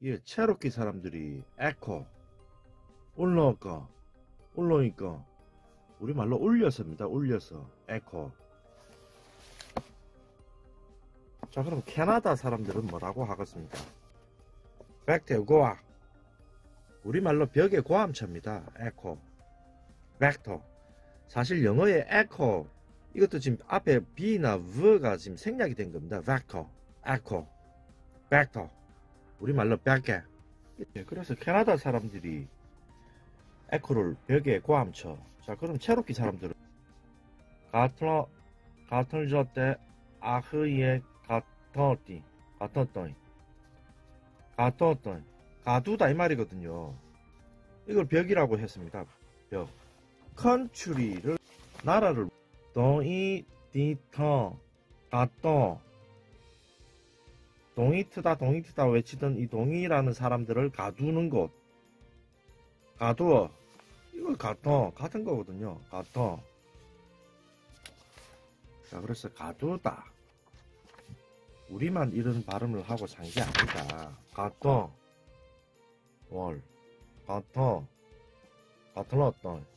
예, 체로키 사람들이 에코 올라오니까 우리말로 울려서입니다. 울려서 에코. 자, 그럼 캐나다 사람들은 뭐라고 하겠습니까? 벡터 고아. 우리말로 벽의 고함체입니다. 에코, 벡터. 사실 영어의 에코, 이것도 지금 앞에 B나 V가 지금 생략이 된 겁니다. 벡터, 에코, 벡터. 우리말로 벽에. 그래서 캐나다 사람들이 에코를 벽에 고함쳐. 자, 그럼 체로키 사람들은 같은 저때 아흐에 같었더니 가두다 이 말이거든요. 이걸 벽이라고 했습니다. 벽. 컨츄리를 나라를 동이 디터 가또 동이트다 외치던 이 동이라는 사람들을 가두는 곳. 가두어. 이걸 가둬. 같은 거거든요. 가둬. 자, 그래서 가두다. 우리만 이런 발음을 하고 산 게 아니다. 가둬. 월. 가둬. 가둘렀던.